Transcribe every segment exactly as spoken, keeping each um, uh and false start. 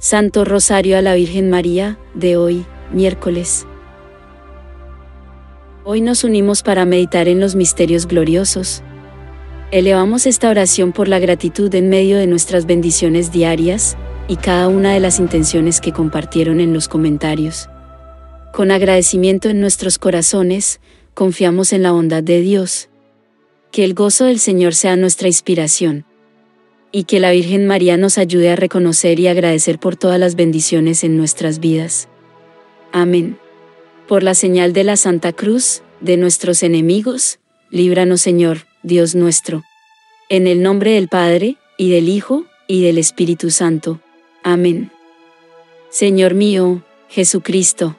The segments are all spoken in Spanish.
Santo Rosario a la Virgen María, de hoy, miércoles. Hoy nos unimos para meditar en los misterios gloriosos. Elevamos esta oración por la gratitud en medio de nuestras bendiciones diarias, y cada una de las intenciones que compartieron en los comentarios. Con agradecimiento en nuestros corazones, confiamos en la bondad de Dios. Que el gozo del Señor sea nuestra inspiración. Y que la Virgen María nos ayude a reconocer y agradecer por todas las bendiciones en nuestras vidas. Amén. Por la señal de la Santa Cruz, de nuestros enemigos, líbranos Señor, Dios nuestro. En el nombre del Padre, y del Hijo, y del Espíritu Santo. Amén. Señor mío, Jesucristo,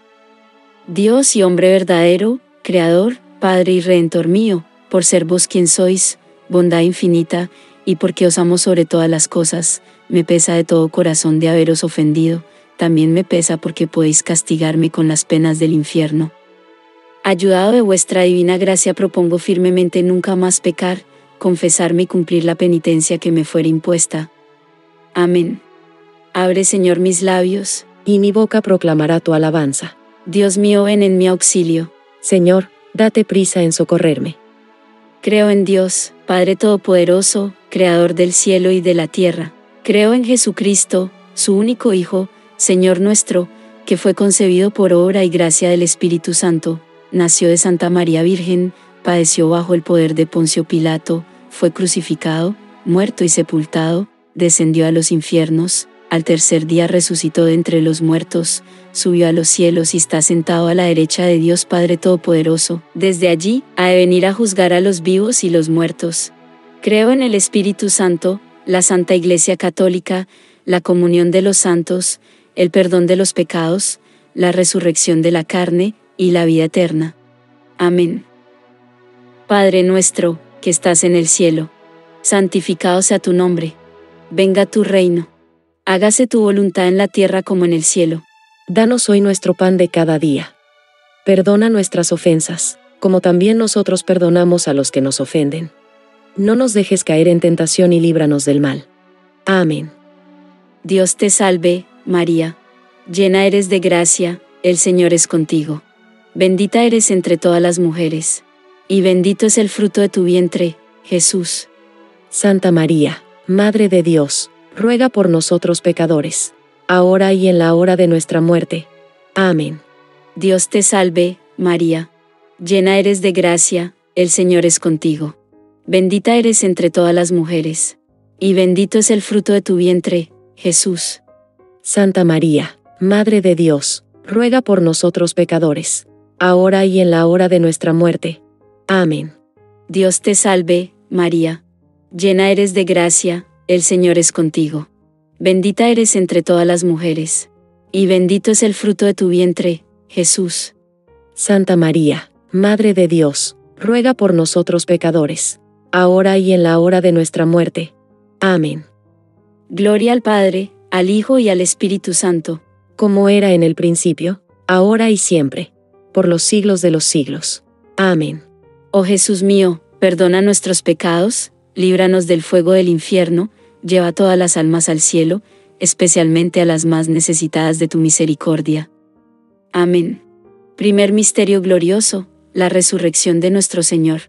Dios y hombre verdadero, Creador, Padre y Redentor mío, por ser vos quien sois, bondad infinita, y porque os amo sobre todas las cosas, me pesa de todo corazón de haberos ofendido, también me pesa porque podéis castigarme con las penas del infierno. Ayudado de vuestra divina gracia propongo firmemente nunca más pecar, confesarme y cumplir la penitencia que me fuere impuesta. Amén. Abre Señor mis labios, y mi boca proclamará tu alabanza. Dios mío, ven en mi auxilio. Señor, date prisa en socorrerme. Creo en Dios, Padre Todopoderoso, Creador del cielo y de la tierra. Creo en Jesucristo, su único Hijo, Señor nuestro, que fue concebido por obra y gracia del Espíritu Santo, nació de Santa María Virgen, padeció bajo el poder de Poncio Pilato, fue crucificado, muerto y sepultado, descendió a los infiernos, al tercer día resucitó de entre los muertos, subió a los cielos y está sentado a la derecha de Dios Padre Todopoderoso. Desde allí, ha de venir a juzgar a los vivos y los muertos. Creo en el Espíritu Santo, la Santa Iglesia Católica, la comunión de los santos, el perdón de los pecados, la resurrección de la carne, y la vida eterna. Amén. Padre nuestro, que estás en el cielo, santificado sea tu nombre. Venga tu reino. Hágase tu voluntad en la tierra como en el cielo. Danos hoy nuestro pan de cada día. Perdona nuestras ofensas, como también nosotros perdonamos a los que nos ofenden. No nos dejes caer en tentación y líbranos del mal. Amén. Dios te salve, María. Llena eres de gracia, el Señor es contigo. Bendita eres entre todas las mujeres. Y bendito es el fruto de tu vientre, Jesús. Santa María, Madre de Dios, ruega por nosotros pecadores, ahora y en la hora de nuestra muerte. Amén. Dios te salve, María. Llena eres de gracia, el Señor es contigo. Bendita eres entre todas las mujeres. Y bendito es el fruto de tu vientre, Jesús. Santa María, Madre de Dios, ruega por nosotros pecadores, ahora y en la hora de nuestra muerte. Amén. Dios te salve, María. Llena eres de gracia, el Señor es contigo. Bendita eres entre todas las mujeres. Y bendito es el fruto de tu vientre, Jesús. Santa María, Madre de Dios, ruega por nosotros pecadores, ahora y en la hora de nuestra muerte. Amén. Gloria al Padre, al Hijo y al Espíritu Santo. Como era en el principio, ahora y siempre, por los siglos de los siglos. Amén. Oh Jesús mío, perdona nuestros pecados, líbranos del fuego del infierno, lleva todas las almas al cielo, especialmente a las más necesitadas de tu misericordia. Amén. Primer misterio glorioso, la resurrección de nuestro Señor.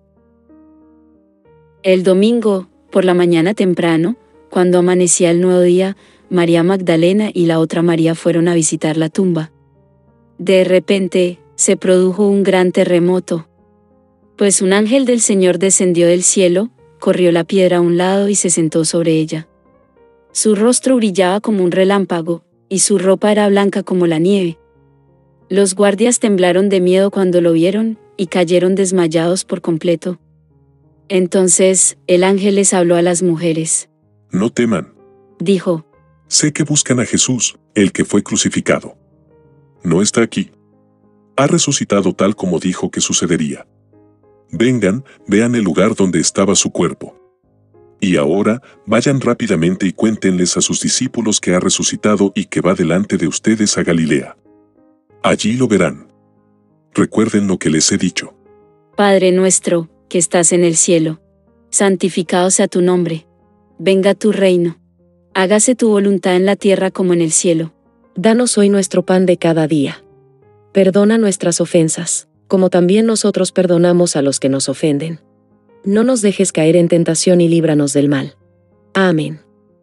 El domingo, por la mañana temprano, cuando amanecía el nuevo día, María Magdalena y la otra María fueron a visitar la tumba. De repente, se produjo un gran terremoto. Pues un ángel del Señor descendió del cielo, corrió la piedra a un lado y se sentó sobre ella. Su rostro brillaba como un relámpago, y su ropa era blanca como la nieve. Los guardias temblaron de miedo cuando lo vieron, y cayeron desmayados por completo. Entonces, el ángel les habló a las mujeres. No teman, dijo. Sé que buscan a Jesús, el que fue crucificado. No está aquí. Ha resucitado tal como dijo que sucedería. Vengan, vean el lugar donde estaba su cuerpo. Y ahora, vayan rápidamente y cuéntenles a sus discípulos que ha resucitado y que va delante de ustedes a Galilea. Allí lo verán. Recuerden lo que les he dicho. Padre nuestro, que estás en el cielo, santificado sea tu nombre. Venga tu reino. Hágase tu voluntad en la tierra como en el cielo. Danos hoy nuestro pan de cada día. Perdona nuestras ofensas, como también nosotros perdonamos a los que nos ofenden. No nos dejes caer en tentación y líbranos del mal. Amén.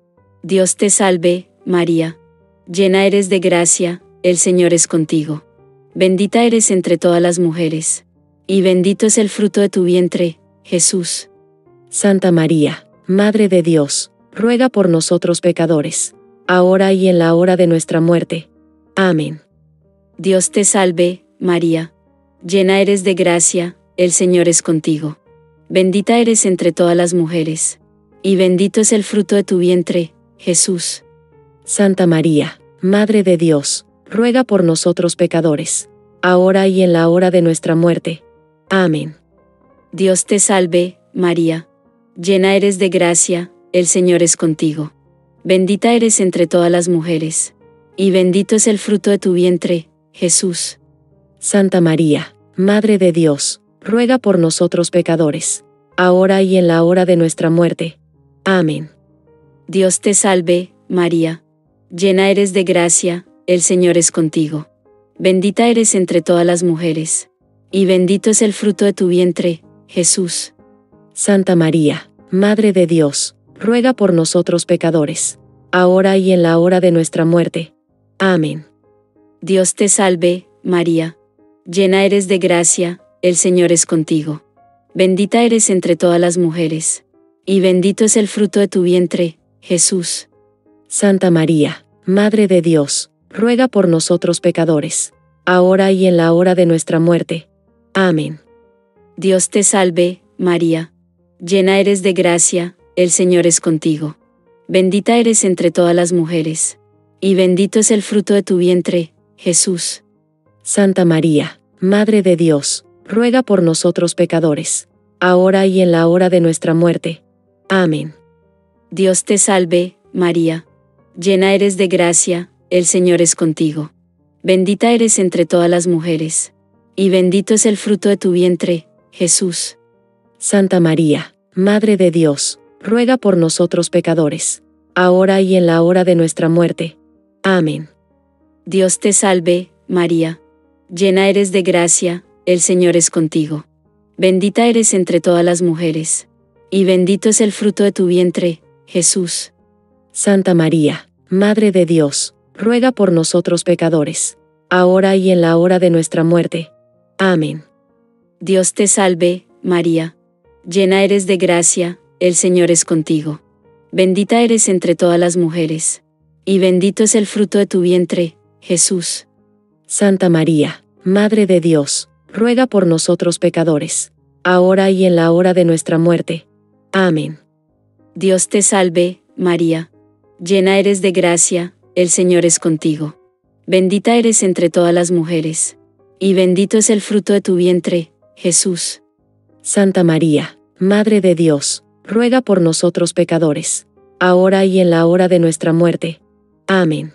Dios te salve, María. Llena eres de gracia, el Señor es contigo. Bendita eres entre todas las mujeres. Y bendito es el fruto de tu vientre, Jesús. Santa María, Madre de Dios, ruega por nosotros pecadores, ahora y en la hora de nuestra muerte. Amén. Dios te salve, María. Llena eres de gracia, el Señor es contigo. Bendita eres entre todas las mujeres. Y bendito es el fruto de tu vientre, Jesús. Santa María, Madre de Dios, ruega por nosotros pecadores, ahora y en la hora de nuestra muerte. Amén. Dios te salve, María. Llena eres de gracia, el Señor es contigo. Bendita eres entre todas las mujeres. Y bendito es el fruto de tu vientre, Jesús. Santa María, Madre de Dios, ruega por nosotros pecadores, ahora y en la hora de nuestra muerte. Amén. Dios te salve, María. Llena eres de gracia, el Señor es contigo. Bendita eres entre todas las mujeres. Y bendito es el fruto de tu vientre, Jesús. Santa María, Madre de Dios, ruega por nosotros pecadores, ahora y en la hora de nuestra muerte. Amén. Dios te salve, María. Llena eres de gracia, el Señor es contigo. Bendita eres entre todas las mujeres. Y bendito es el fruto de tu vientre, Jesús. Santa María, Madre de Dios, ruega por nosotros pecadores, ahora y en la hora de nuestra muerte. Amén. Dios te salve, María. Llena eres de gracia, el Señor es contigo. Bendita eres entre todas las mujeres. Y bendito es el fruto de tu vientre, Jesús. Santa María, Madre de Dios, ruega por nosotros pecadores, ahora y en la hora de nuestra muerte. Amén. Dios te salve, María. Llena eres de gracia, el Señor es contigo. Bendita eres entre todas las mujeres. Y bendito es el fruto de tu vientre, Jesús. Santa María, Madre de Dios, ruega por nosotros pecadores, ahora y en la hora de nuestra muerte. Amén. Dios te salve, María. Llena eres de gracia, el Señor es contigo. Bendita eres entre todas las mujeres. Y bendito es el fruto de tu vientre, Jesús. Santa María, Madre de Dios, ruega por nosotros pecadores, ahora y en la hora de nuestra muerte. Amén. Dios te salve, María. Llena eres de gracia, el Señor es contigo. Bendita eres entre todas las mujeres. Y bendito es el fruto de tu vientre, Jesús. Santa María, Madre de Dios, ruega por nosotros pecadores, ahora y en la hora de nuestra muerte. Amén. Dios te salve, María. Llena eres de gracia, el Señor es contigo. Bendita eres entre todas las mujeres. Y bendito es el fruto de tu vientre, Jesús. Santa María, Madre de Dios, ruega por nosotros pecadores, ahora y en la hora de nuestra muerte. Amén.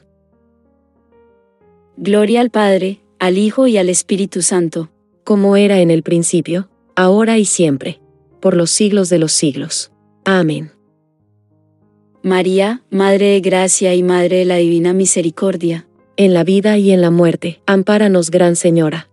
Gloria al Padre, al Hijo y al Espíritu Santo, como era en el principio, ahora y siempre, por los siglos de los siglos. Amén. María, Madre de Gracia y Madre de la Divina Misericordia, en la vida y en la muerte, ampáranos, Gran Señora.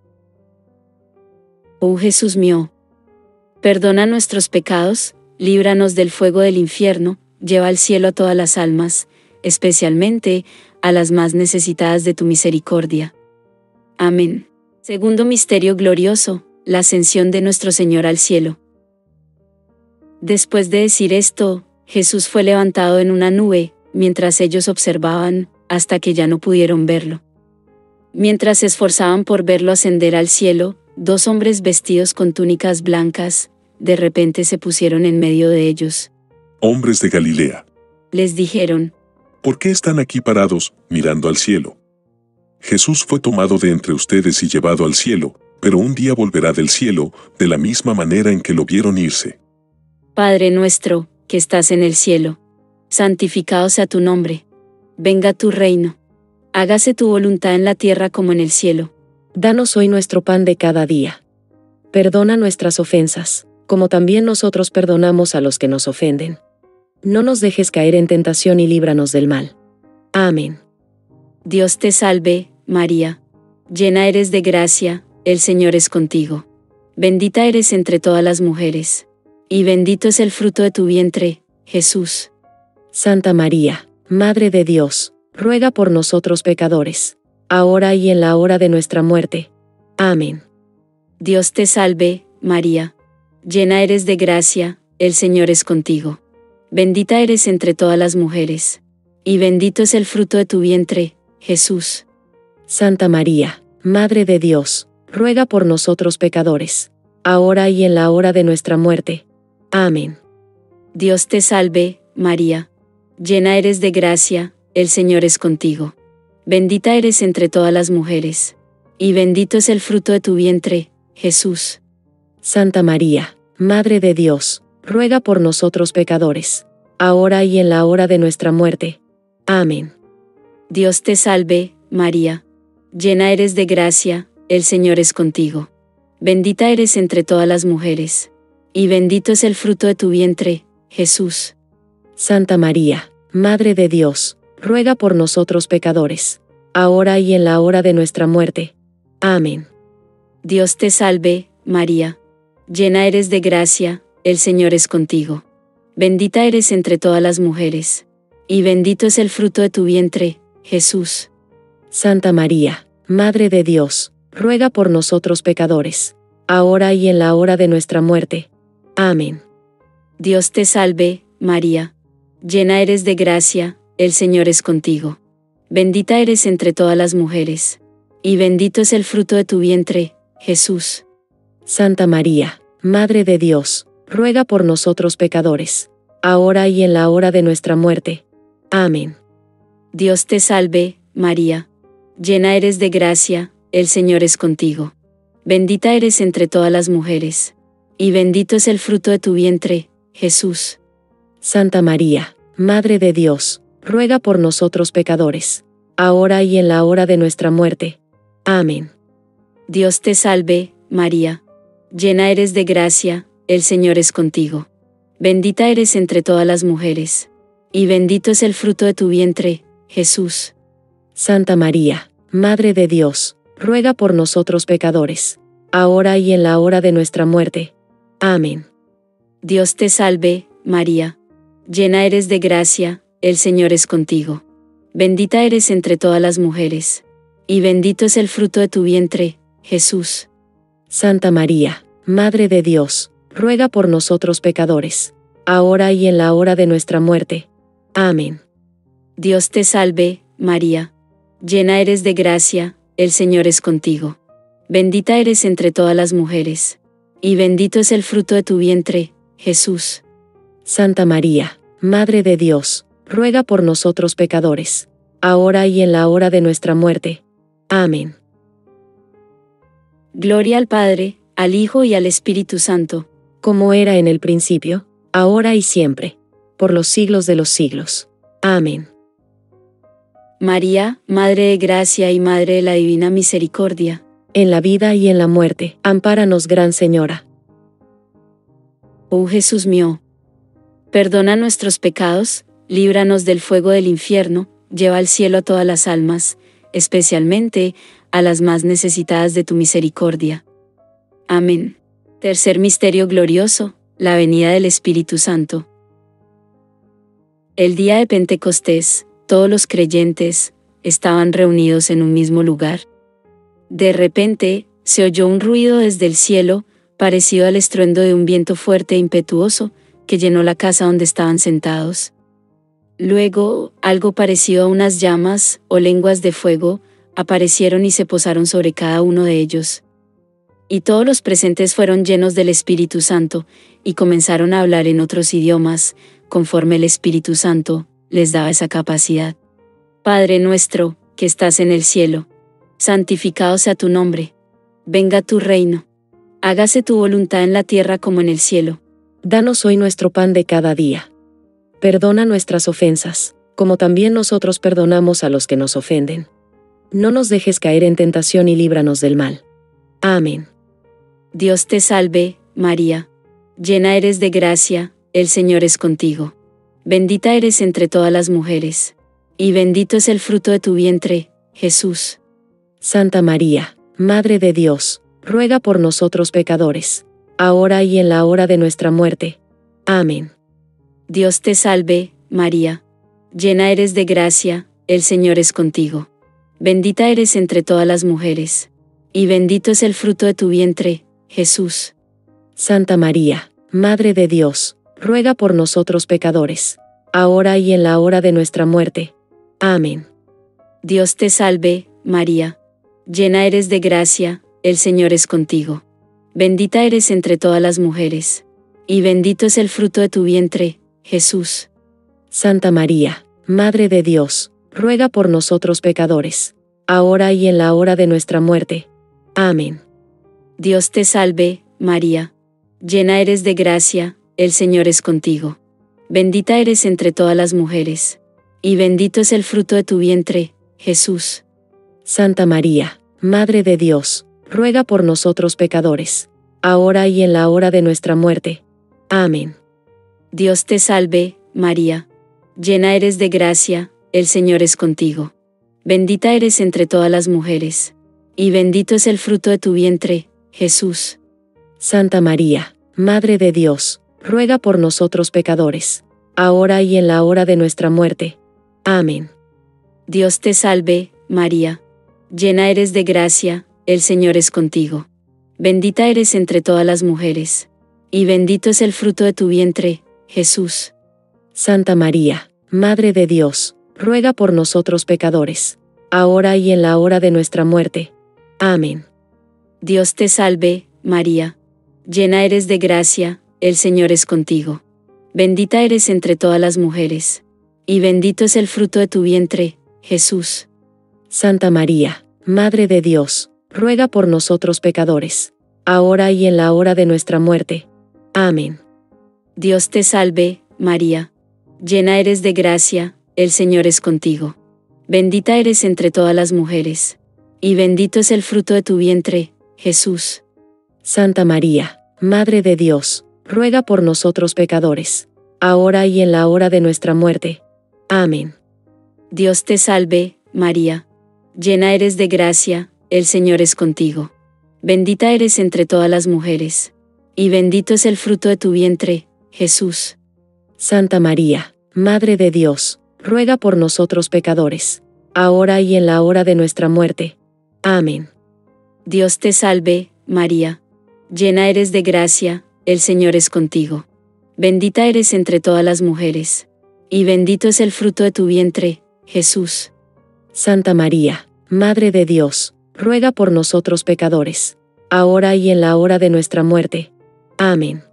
Oh Jesús mío, perdona nuestros pecados, líbranos del fuego del infierno, lleva al cielo a todas las almas, especialmente a las más necesitadas de tu misericordia. Amén. Segundo misterio glorioso, la ascensión de nuestro Señor al cielo. Después de decir esto, Jesús fue levantado en una nube, mientras ellos observaban, hasta que ya no pudieron verlo. Mientras se esforzaban por verlo ascender al cielo, dos hombres vestidos con túnicas blancas, de repente se pusieron en medio de ellos. Hombres de Galilea, Les dijeron, ¿por qué están aquí parados, mirando al cielo? Jesús fue tomado de entre ustedes y llevado al cielo, pero un día volverá del cielo, de la misma manera en que lo vieron irse. Padre nuestro, que estás en el cielo, santificado sea tu nombre. Venga tu reino. Hágase tu voluntad en la tierra como en el cielo. Danos hoy nuestro pan de cada día. Perdona nuestras ofensas, como también nosotros perdonamos a los que nos ofenden. No nos dejes caer en tentación y líbranos del mal. Amén. Dios te salve, María. Llena eres de gracia, el Señor es contigo. Bendita eres entre todas las mujeres. Y bendito es el fruto de tu vientre, Jesús. Santa María, Madre de Dios, ruega por nosotros pecadores, ahora y en la hora de nuestra muerte. Amén. Dios te salve, María. Llena eres de gracia, el Señor es contigo. Bendita eres entre todas las mujeres. Y bendito es el fruto de tu vientre, Jesús. Santa María, Madre de Dios, ruega por nosotros pecadores, ahora y en la hora de nuestra muerte. Amén. Dios te salve, María. Llena eres de gracia, el Señor es contigo. Bendita eres entre todas las mujeres. Y bendito es el fruto de tu vientre, Jesús. Santa María, Madre de Dios, ruega por nosotros pecadores, ahora y en la hora de nuestra muerte. Amén. Dios te salve, María. Llena eres de gracia, el Señor es contigo. Bendita eres entre todas las mujeres. Y bendito es el fruto de tu vientre, Jesús. Santa María, Madre de Dios, ruega por nosotros pecadores, ahora y en la hora de nuestra muerte. Amén. Dios te salve, María. Llena eres de gracia, el Señor es contigo. Bendita eres entre todas las mujeres. Y bendito es el fruto de tu vientre, Jesús. Santa María, Madre de Dios, ruega por nosotros pecadores, ahora y en la hora de nuestra muerte. Amén. Dios te salve, María. Llena eres de gracia, el Señor es contigo. Bendita eres entre todas las mujeres. Y bendito es el fruto de tu vientre, Jesús. Santa María, Madre de Dios, ruega por nosotros pecadores, ahora y en la hora de nuestra muerte. Amén. Dios te salve, María. Llena eres de gracia, el Señor es contigo. Bendita eres entre todas las mujeres. Y bendito es el fruto de tu vientre, Jesús. Santa María, Madre de Dios, ruega por nosotros pecadores, ahora y en la hora de nuestra muerte. Amén. Dios te salve, María. Llena eres de gracia, el Señor es contigo. Bendita eres entre todas las mujeres. Y bendito es el fruto de tu vientre, Jesús. Santa María, Madre de Dios, ruega por nosotros pecadores, ahora y en la hora de nuestra muerte. Amén. Dios te salve, María. Llena eres de gracia, el Señor es contigo. Bendita eres entre todas las mujeres. Y bendito es el fruto de tu vientre, Jesús. Santa María, Madre de Dios, ruega por nosotros pecadores, ahora y en la hora de nuestra muerte. Amén. Dios te salve, María. Llena eres de gracia, el Señor es contigo. Bendita eres entre todas las mujeres. Y bendito es el fruto de tu vientre, Jesús. Santa María, Madre de Dios, ruega por nosotros pecadores, ahora y en la hora de nuestra muerte. Amén. Gloria al Padre, al Hijo y al Espíritu Santo, como era en el principio, ahora y siempre, por los siglos de los siglos. Amén. María, Madre de Gracia y Madre de la Divina Misericordia, en la vida y en la muerte, ampáranos, Gran Señora. Oh Jesús mío, perdona nuestros pecados, líbranos del fuego del infierno, lleva al cielo a todas las almas, especialmente a las más necesitadas de tu misericordia. Amén. Tercer misterio glorioso, la venida del Espíritu Santo. El día de Pentecostés, todos los creyentes estaban reunidos en un mismo lugar. De repente, se oyó un ruido desde el cielo, parecido al estruendo de un viento fuerte e impetuoso, que llenó la casa donde estaban sentados. Luego, algo parecido a unas llamas o lenguas de fuego, aparecieron y se posaron sobre cada uno de ellos. Y todos los presentes fueron llenos del Espíritu Santo, y comenzaron a hablar en otros idiomas, conforme el Espíritu Santo les daba esa capacidad. Padre nuestro, que estás en el cielo, santificado sea tu nombre. Venga tu reino. Hágase tu voluntad en la tierra como en el cielo. Danos hoy nuestro pan de cada día. Perdona nuestras ofensas, como también nosotros perdonamos a los que nos ofenden. No nos dejes caer en tentación y líbranos del mal. Amén. Dios te salve, María. Llena eres de gracia, el Señor es contigo. Bendita eres entre todas las mujeres, y bendito es el fruto de tu vientre, Jesús. Santa María, Madre de Dios, ruega por nosotros pecadores, ahora y en la hora de nuestra muerte. Amén. Dios te salve, María. Llena eres de gracia, el Señor es contigo. Bendita eres entre todas las mujeres, y bendito es el fruto de tu vientre, Jesús. Santa María, Madre de Dios, ruega por nosotros pecadores, ahora y en la hora de nuestra muerte. Amén. Dios te salve, María. Llena eres de gracia, el Señor es contigo. Bendita eres entre todas las mujeres, y bendito es el fruto de tu vientre, Jesús. Santa María, Madre de Dios, ruega por nosotros pecadores, ahora y en la hora de nuestra muerte. Amén. Dios te salve, María. Llena eres de gracia, el Señor es contigo. Bendita eres entre todas las mujeres, y bendito es el fruto de tu vientre, Jesús. Santa María, Madre de Dios, ruega por nosotros pecadores, ahora y en la hora de nuestra muerte. Amén. Dios te salve, María. Llena eres de gracia, el Señor es contigo. Bendita eres entre todas las mujeres, y bendito es el fruto de tu vientre, Jesús. Santa María, Madre de Dios, ruega por nosotros pecadores, ahora y en la hora de nuestra muerte. Amén. Dios te salve, María. Llena eres de gracia, el Señor es contigo. Bendita eres entre todas las mujeres, y bendito es el fruto de tu vientre, Jesús. Santa María, Madre de Dios, ruega por nosotros pecadores, ahora y en la hora de nuestra muerte. Amén. Dios te salve, María. Llena eres de gracia, el Señor es contigo. Bendita eres entre todas las mujeres, y bendito es el fruto de tu vientre, Jesús. Santa María, Madre de Dios, ruega por nosotros pecadores, ahora y en la hora de nuestra muerte. Amén. Dios te salve, María. Llena eres de gracia, el Señor es contigo. Bendita eres entre todas las mujeres, y bendito es el fruto de tu vientre, Jesús. Santa María, Madre de Dios, ruega por nosotros pecadores, ahora y en la hora de nuestra muerte. Amén. Dios te salve, María. Llena eres de gracia, el Señor es contigo. Bendita eres entre todas las mujeres, y bendito es el fruto de tu vientre, Jesús. Santa María, Madre de Dios, ruega por nosotros pecadores, ahora y en la hora de nuestra muerte. Amén. Dios te salve, María. Llena eres de gracia, el Señor es contigo. Bendita eres entre todas las mujeres, y bendito es el fruto de tu vientre, Jesús. Santa María, Madre de Dios, ruega por nosotros pecadores, ahora y en la hora de nuestra muerte. Amén.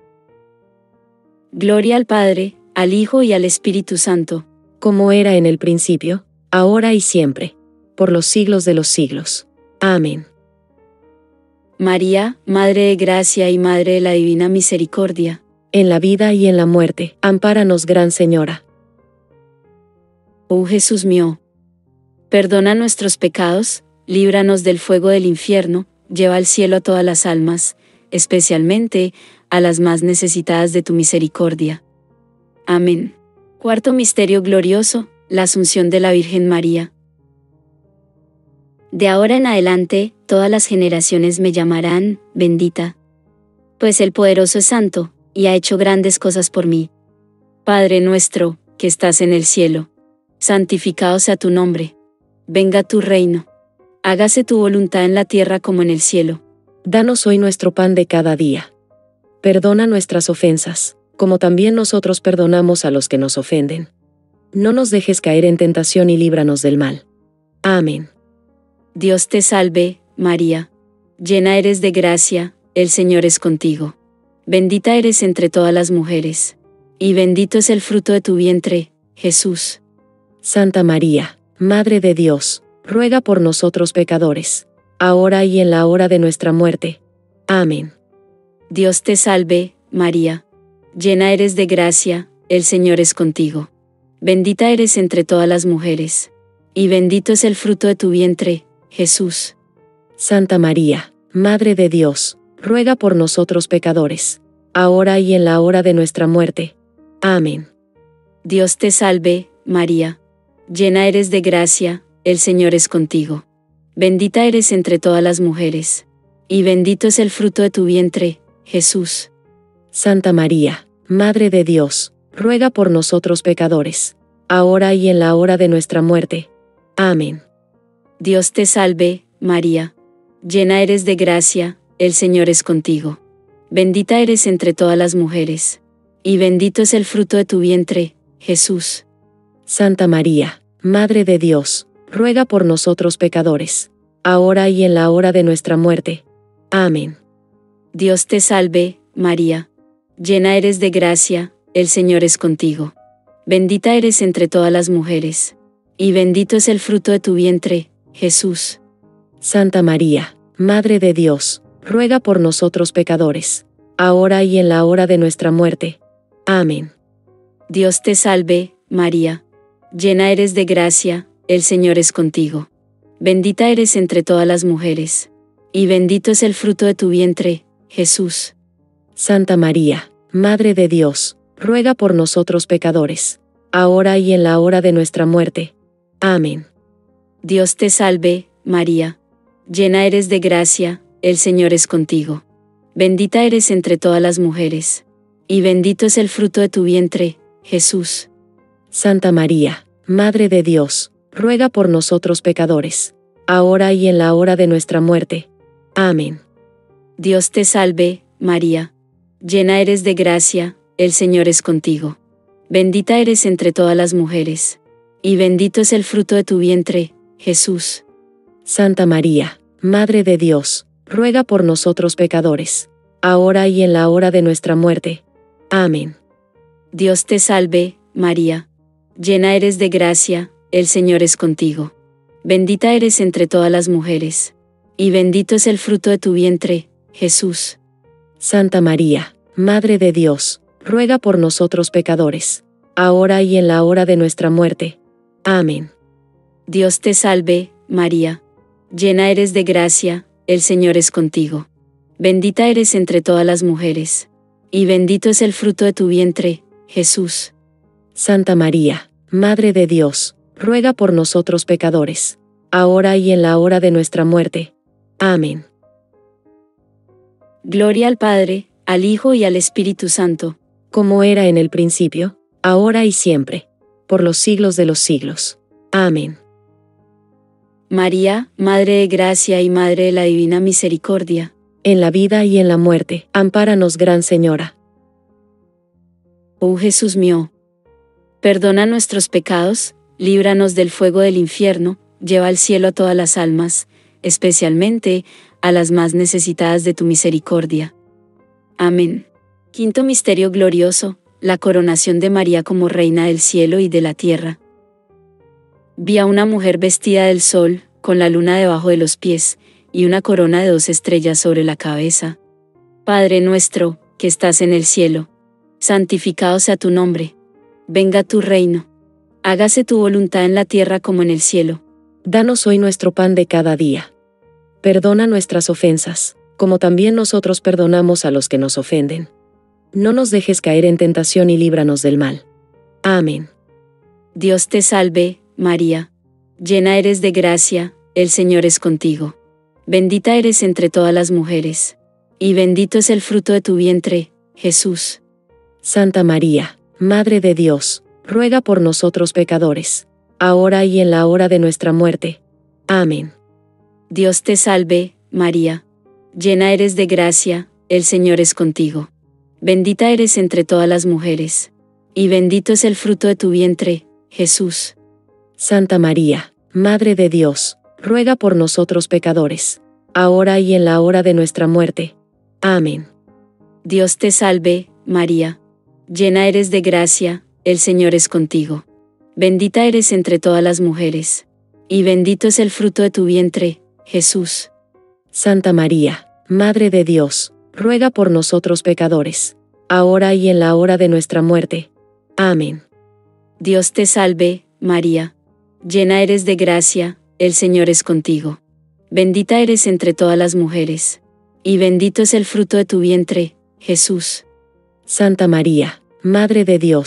Gloria al Padre, al Hijo y al Espíritu Santo, como era en el principio, ahora y siempre, por los siglos de los siglos. Amén. María, Madre de Gracia y Madre de la Divina Misericordia, en la vida y en la muerte, ampáranos, Gran Señora. Oh Jesús mío, perdona nuestros pecados, líbranos del fuego del infierno, lleva al cielo a todas las almas, especialmente a las más necesitadas de tu misericordia. Amén. Cuarto misterio glorioso, la Asunción de la Virgen María. De ahora en adelante, todas las generaciones me llamarán bendita. Pues el Poderoso es santo, y ha hecho grandes cosas por mí. Padre nuestro, que estás en el cielo, santificado sea tu nombre. Venga tu reino. Hágase tu voluntad en la tierra como en el cielo. Danos hoy nuestro pan de cada día. Perdona nuestras ofensas, como también nosotros perdonamos a los que nos ofenden. No nos dejes caer en tentación y líbranos del mal. Amén. Dios te salve, María. Llena eres de gracia, el Señor es contigo. Bendita eres entre todas las mujeres, y bendito es el fruto de tu vientre, Jesús. Santa María, Madre de Dios, ruega por nosotros pecadores, ahora y en la hora de nuestra muerte. Amén. Dios te salve, María. Llena eres de gracia, el Señor es contigo. Bendita eres entre todas las mujeres, y bendito es el fruto de tu vientre, Jesús. Santa María, Madre de Dios, ruega por nosotros pecadores, ahora y en la hora de nuestra muerte. Amén. Dios te salve, María. Llena eres de gracia, el Señor es contigo. Bendita eres entre todas las mujeres. Y bendito es el fruto de tu vientre, Jesús. Santa María, Madre de Dios, ruega por nosotros pecadores, ahora y en la hora de nuestra muerte. Amén. Dios te salve, María. Llena eres de gracia, el Señor es contigo. Bendita eres entre todas las mujeres. Y bendito es el fruto de tu vientre, Jesús. Santa María, Madre de Dios, ruega por nosotros pecadores, ahora y en la hora de nuestra muerte. Amén. Dios te salve, María. Llena eres de gracia, el Señor es contigo. Bendita eres entre todas las mujeres. Y bendito es el fruto de tu vientre, Jesús. Santa María, Madre de Dios, ruega por nosotros pecadores, ahora y en la hora de nuestra muerte. Amén. Dios te salve, María. Llena eres de gracia, el Señor es contigo. Bendita eres entre todas las mujeres. Y bendito es el fruto de tu vientre, Jesús. Santa María, Madre de Dios, ruega por nosotros pecadores, ahora y en la hora de nuestra muerte. Amén. Dios te salve, María. Llena eres de gracia, el Señor es contigo. Bendita eres entre todas las mujeres. Y bendito es el fruto de tu vientre, Jesús. Santa María, Madre de Dios, ruega por nosotros pecadores, ahora y en la hora de nuestra muerte. Amén. Dios te salve, María. Llena eres de gracia, el Señor es contigo. Bendita eres entre todas las mujeres. Y bendito es el fruto de tu vientre, Jesús. Santa María, Madre de Dios, ruega por nosotros pecadores, ahora y en la hora de nuestra muerte. Amén. Dios te salve, María. Llena eres de gracia, el Señor es contigo. Bendita eres entre todas las mujeres. Y bendito es el fruto de tu vientre, Jesús. Santa María, Madre de Dios, ruega por nosotros pecadores, ahora y en la hora de nuestra muerte. Amén. Dios te salve, María. Llena eres de gracia, el Señor es contigo. Bendita eres entre todas las mujeres. Y bendito es el fruto de tu vientre, Jesús. Santa María, Madre de Dios, ruega por nosotros pecadores, ahora y en la hora de nuestra muerte. Amén. Gloria al Padre, al Hijo y al Espíritu Santo, como era en el principio, ahora y siempre, por los siglos de los siglos. Amén. María, Madre de Gracia y Madre de la Divina Misericordia, en la vida y en la muerte, ampáranos, Gran Señora. Oh Jesús mío, perdona nuestros pecados, líbranos del fuego del infierno, lleva al cielo a todas las almas, especialmente a las más necesitadas de tu misericordia. Amén. Quinto misterio glorioso, la coronación de María como Reina del cielo y de la tierra. Vi a una mujer vestida del sol, con la luna debajo de los pies, y una corona de dos estrellas sobre la cabeza. Padre nuestro, que estás en el cielo, santificado sea tu nombre. Venga tu reino. Hágase tu voluntad en la tierra como en el cielo. Danos hoy nuestro pan de cada día. Perdona nuestras ofensas, como también nosotros perdonamos a los que nos ofenden. No nos dejes caer en tentación y líbranos del mal. Amén. Dios te salve, María. Llena eres de gracia, el Señor es contigo. Bendita eres entre todas las mujeres. Y bendito es el fruto de tu vientre, Jesús. Santa María, Madre de Dios, ruega por nosotros pecadores, ahora y en la hora de nuestra muerte. Amén. Dios te salve, María. Llena eres de gracia, el Señor es contigo. Bendita eres entre todas las mujeres. Y bendito es el fruto de tu vientre, Jesús. Santa María, Madre de Dios, ruega por nosotros pecadores, ahora y en la hora de nuestra muerte. Amén. Dios te salve, María. Llena eres de gracia, el Señor es contigo. Bendita eres entre todas las mujeres. Y bendito es el fruto de tu vientre, Jesús. Santa María, Madre de Dios, ruega por nosotros pecadores, ahora y en la hora de nuestra muerte. Amén. Dios te salve, María. Llena eres de gracia, el Señor es contigo. Bendita eres entre todas las mujeres. Y bendito es el fruto de tu vientre, Jesús. Santa María, Madre de Dios,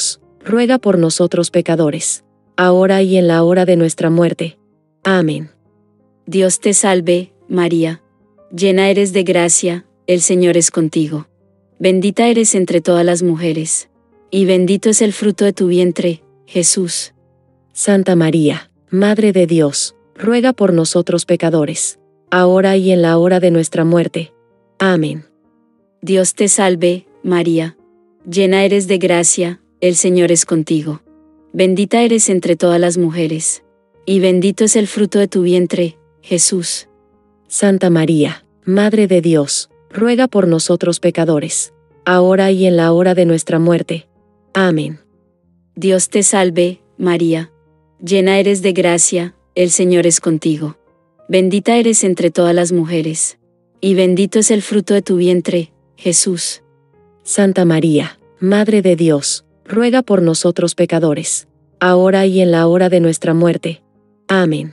ruega por nosotros pecadores, ahora y en la hora de nuestra muerte. Amén. Dios te salve, María. Llena eres de gracia, el Señor es contigo. Bendita eres entre todas las mujeres, y bendito es el fruto de tu vientre, Jesús. Santa María, Madre de Dios, ruega por nosotros pecadores, ahora y en la hora de nuestra muerte. Amén. Dios te salve, María. Llena eres de gracia, el Señor es contigo. Bendita eres entre todas las mujeres, y bendito es el fruto de tu vientre, Jesús. Santa María, Madre de Dios, ruega por nosotros pecadores, ahora y en la hora de nuestra muerte. Amén. Dios te salve, María. Llena eres de gracia, el Señor es contigo. Bendita eres entre todas las mujeres, y bendito es el fruto de tu vientre, Jesús. Santa María, Madre de Dios, ruega por nosotros pecadores, ahora y en la hora de nuestra muerte. Amén.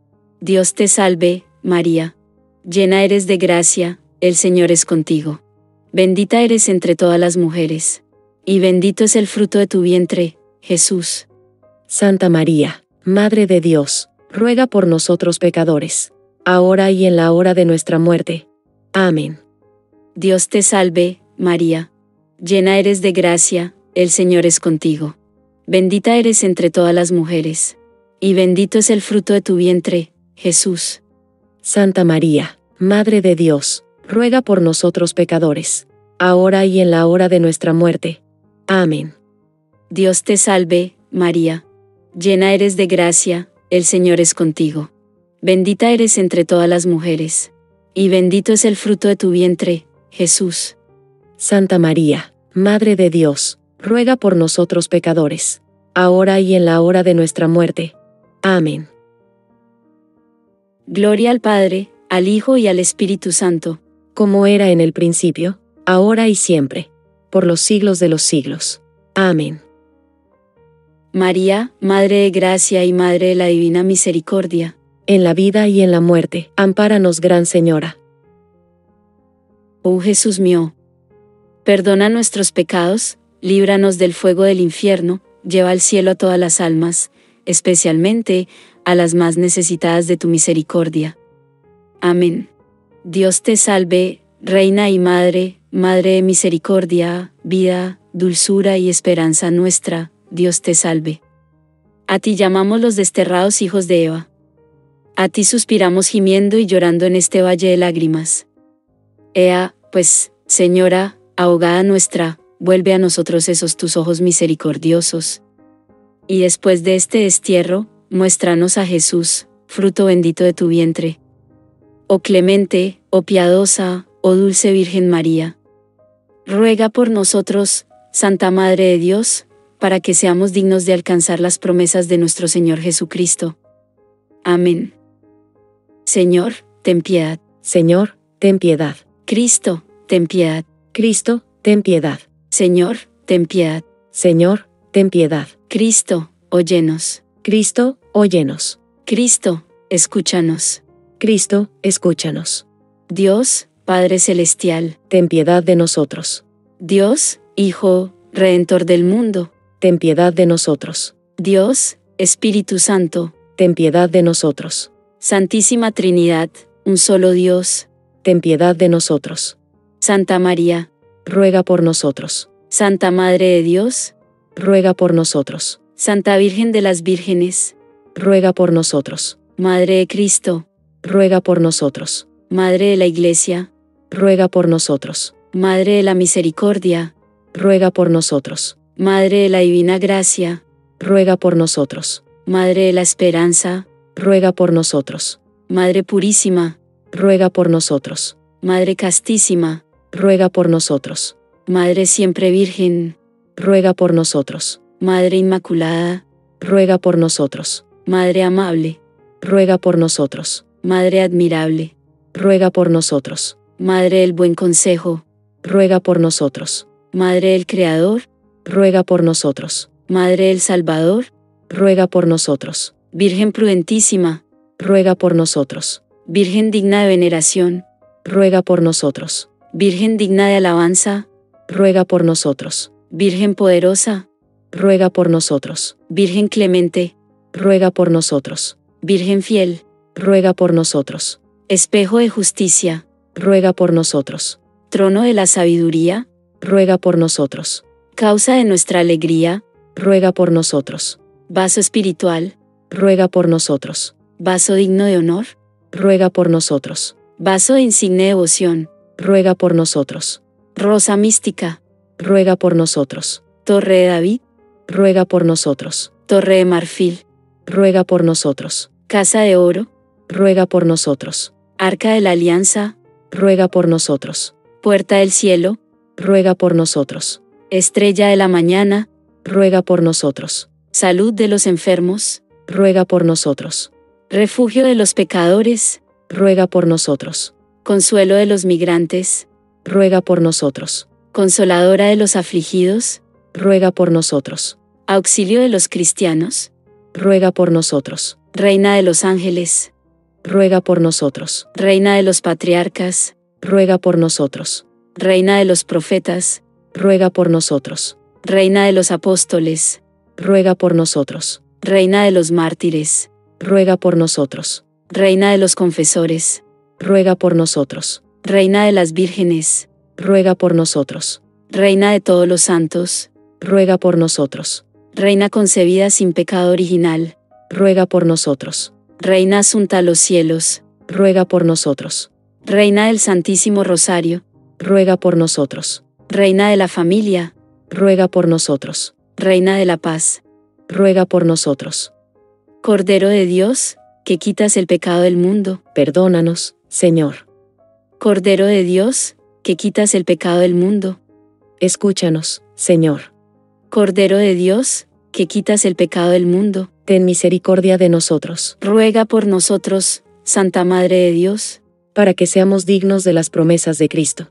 Dios te salve, María. Llena eres de gracia, el Señor es contigo. Bendita eres entre todas las mujeres, y bendito es el fruto de tu vientre, Jesús. Santa María, Madre de Dios, ruega por nosotros pecadores, ahora y en la hora de nuestra muerte. Amén. Dios te salve, María. Llena eres de gracia, el Señor es contigo. Bendita eres entre todas las mujeres, y bendito es el fruto de tu vientre, Jesús. Santa María, Madre de Dios, ruega por nosotros pecadores, ahora y en la hora de nuestra muerte. Amén. Dios te salve, María. Llena eres de gracia, el Señor es contigo. Bendita eres entre todas las mujeres, y bendito es el fruto de tu vientre, Jesús. Santa María, Madre de Dios, ruega por nosotros pecadores, ahora y en la hora de nuestra muerte. Amén. Gloria al Padre, al Hijo y al Espíritu Santo, como era en el principio, ahora y siempre, por los siglos de los siglos. Amén. María, Madre de Gracia y Madre de la Divina Misericordia, en la vida y en la muerte, ampáranos, Gran Señora. Oh Jesús mío, perdona nuestros pecados, líbranos del fuego del infierno, lleva al cielo a todas las almas, especialmente a las más necesitadas de tu misericordia. Amén. Dios te salve, Reina y Madre, Madre de misericordia, vida, dulzura y esperanza nuestra, Dios te salve. A ti llamamos los desterrados hijos de Eva. A ti suspiramos gimiendo y llorando en este valle de lágrimas. Ea, pues, Señora, ahogada nuestra, vuelve a nosotros esos tus ojos misericordiosos. Y después de este destierro, muéstranos a Jesús, fruto bendito de tu vientre. Oh clemente, oh piadosa, oh dulce Virgen María. Ruega por nosotros, Santa Madre de Dios, para que seamos dignos de alcanzar las promesas de nuestro Señor Jesucristo. Amén. Señor, ten piedad. Señor, ten piedad. Cristo, ten piedad. Cristo, ten piedad. Señor, ten piedad. Señor, ten piedad. Cristo, óyenos. Cristo, óyenos. Cristo, escúchanos. Cristo, escúchanos. Dios, Padre Celestial, ten piedad de nosotros. Dios, Hijo, Redentor del mundo, ten piedad de nosotros. Dios, Espíritu Santo, ten piedad de nosotros. Santísima Trinidad, un solo Dios, ten piedad de nosotros. Santa María, ruega por nosotros. Santa Madre de Dios, ruega por nosotros. Santa Virgen de las Vírgenes, ruega por nosotros. Madre de Cristo, ruega por nosotros. Madre de la Iglesia, ruega por nosotros. Madre de la Misericordia, ruega por nosotros. Madre de la Divina Gracia, ruega por nosotros. Madre de la Esperanza, ruega por nosotros. Madre Purísima, ruega por nosotros. Madre Castísima, ruega por nosotros. Madre Siempre Virgen, ruega por nosotros. Madre Inmaculada, ruega por nosotros. Madre Amable, ruega por nosotros. Madre Admirable, ruega por nosotros. Madre del Buen Consejo, ruega por nosotros. Madre del Creador, ruega por nosotros. Madre del Salvador, ruega por nosotros. Virgen prudentísima, ruega por nosotros. Virgen digna de veneración, ruega por nosotros. Virgen digna de alabanza, ruega por nosotros. Virgen poderosa, ruega por nosotros. Virgen clemente, Ruega por nosotros. Virgen fiel, Ruega por nosotros. espejo de justicia, Ruega por nosotros. trono de la sabiduría, Ruega por nosotros. causa de nuestra alegría, Ruega por nosotros. vaso espiritual, Ruega por nosotros. vaso digno de honor, Ruega por nosotros. vaso de insigne devoción, Ruega por nosotros. rosa mística, Ruega por nosotros. torre de David, Ruega por nosotros. torre de marfil, Ruega por nosotros. casa de oro, Ruega por nosotros. arca de la alianza, Ruega por nosotros. puerta del cielo, Ruega por nosotros. estrella de la mañana, Ruega por nosotros. salud de los enfermos, Ruega por nosotros. refugio de los pecadores, Ruega por nosotros. consuelo de los migrantes, Ruega por nosotros. consoladora de los afligidos, Ruega por nosotros. auxilio de los cristianos, Ruega por nosotros. reina de los ángeles, Ruega por nosotros. reina de los patriarcas, Ruega por nosotros. reina de los profetas, Ruega por nosotros. reina de los apóstoles, Ruega por nosotros. reina de los mártires, Ruega por nosotros. reina de los confesores, Ruega por nosotros. reina de las vírgenes, Ruega por nosotros. reina de todos los santos, Ruega por nosotros. reina concebida sin pecado original, Ruega por nosotros. reina asunta a los cielos, Ruega por nosotros. reina del Santísimo Rosario, Ruega por nosotros. reina de la familia, Ruega por nosotros. reina de la paz, Ruega por nosotros. Cordero de Dios, que quitas el pecado del mundo, Perdónanos, Señor. Cordero de Dios, que quitas el pecado del mundo, Escúchanos, Señor. Cordero de Dios, que quitas el pecado del mundo, Ten misericordia de nosotros, ruega por nosotros, Santa Madre de Dios, para que seamos dignos de las promesas de Cristo.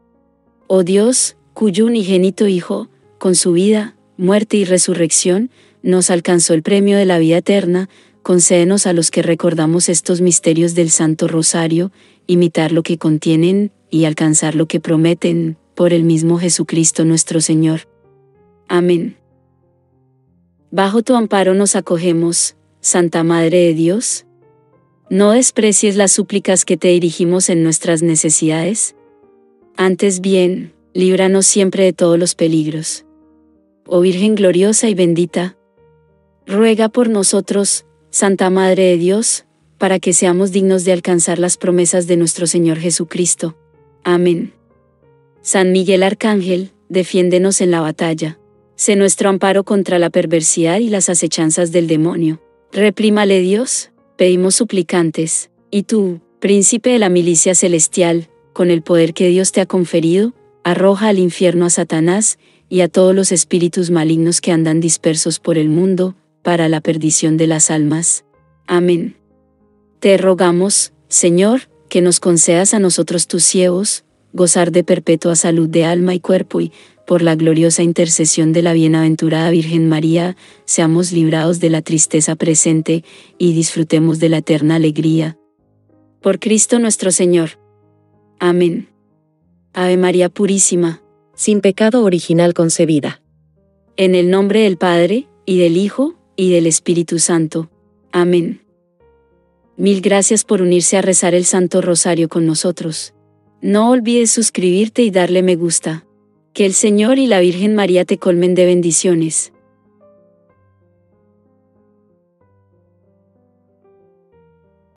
oh Dios, cuyo unigénito Hijo, con su vida, muerte y resurrección, nos alcanzó el premio de la vida eterna, concédenos a los que recordamos estos misterios del Santo Rosario, imitar lo que contienen, y alcanzar lo que prometen, por el mismo Jesucristo nuestro Señor. Amén. Bajo tu amparo nos acogemos, Santa Madre de Dios. No desprecies las súplicas que te dirigimos en nuestras necesidades. Antes bien, líbranos siempre de todos los peligros. Oh Virgen gloriosa y bendita, ruega por nosotros, Santa Madre de Dios, para que seamos dignos de alcanzar las promesas de nuestro Señor Jesucristo. Amén. San Miguel Arcángel, defiéndenos en la batalla. Sé nuestro amparo contra la perversidad y las acechanzas del demonio. Reprímale Dios, pedimos suplicantes, y tú, príncipe de la milicia celestial, con el poder que Dios te ha conferido, arroja al infierno a Satanás y a todos los espíritus malignos que andan dispersos por el mundo, para la perdición de las almas. Amén. Te rogamos, Señor, que nos concedas a nosotros tus siervos, gozar de perpetua salud de alma y cuerpo y, por la gloriosa intercesión de la bienaventurada Virgen María, seamos librados de la tristeza presente y disfrutemos de la eterna alegría. Por Cristo nuestro Señor. Amén. Ave María Purísima, sin pecado original concebida. En el nombre del Padre, y del Hijo, y del Espíritu Santo. Amén. Mil gracias por unirse a rezar el Santo Rosario con nosotros. No olvides suscribirte y darle me gusta. Que el Señor y la Virgen María te colmen de bendiciones.